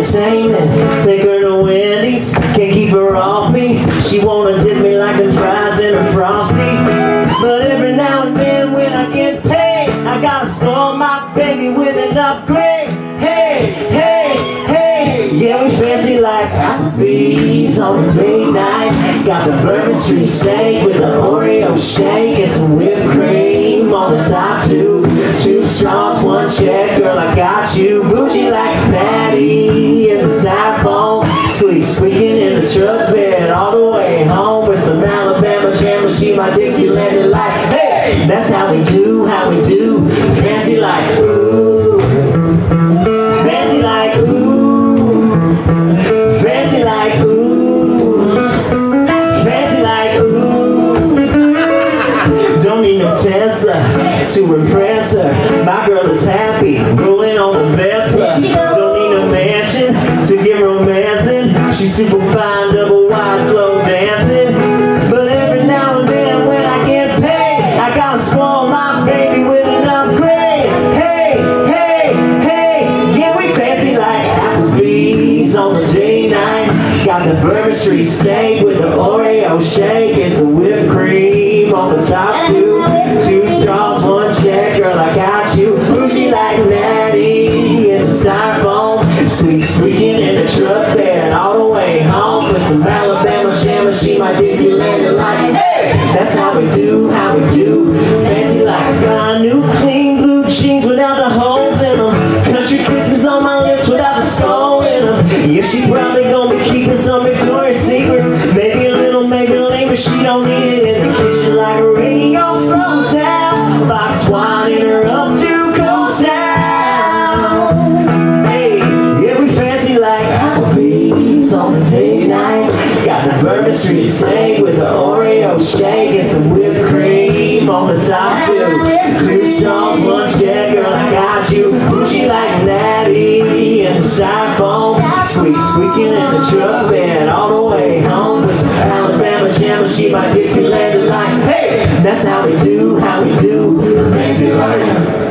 entertainment. Take her to Wendy's, can't keep her off me. She wanna dip me like the fries in a Frosty. But every now and then when I get paid, I gotta spoil my baby with an upgrade. Hey, hey, hey, yeah, we fancy like Applebee's on a date night. Got the Bourbon Street steak with the Oreo shake and some whipped cream on the top two. 2 straws, 1 check, girl, I got you. Bougie like Maddie in the styrofoam. Squeak, squeaking in the truck bed all the way home with some Alabama jam. She my Dixieland delight. Hey, that's how we do, how we do. Fancy like ooh, fancy like ooh, fancy like ooh, fancy like ooh. Don't need no Tesla to impress her. My girl is happy, rolling on the Vespa. Don't need no mansion to get romancing. She's super fine, double wide, slow dancing. But every now and then when I get paid, I gotta spoil my baby with an upgrade. Hey, hey, hey, yeah, we fancy like Applebee's on the day night. Got the Bourbon Street steak with the Oreo shake. It's the whipped cream on the top two. 2 straws, 1 check, girl, I got you. Bougie like Natty in the styrofoam. Sweet squeaking in the truck bed all the way home with some Alabama jam. She my Dixieland delight. Hey, that's how we do, how we do. Fancy like brand new clean blue jeans without the holes in them. Country kisses on my lips without the skull in them. Yeah, she probably gonna be keeping some Victoria's Secrets. Maybe a little Maybelline, but she don't need it in the kitchen like a radio slows down. Box wine in her up to coast down. Hey, yeah, we fancy like Applebee's on a day night. Got the Bourbon Street steak with the Oreo shake and some whipped cream on the top two. 2 straws, 1 check, girl, I got you. Bougie like Natty in the styrofoam. Sweet squeaking in the truck bed all the way home with some Alabama jam. She my Dixieland delight. Hey, that's how we do, how we do. Fancy like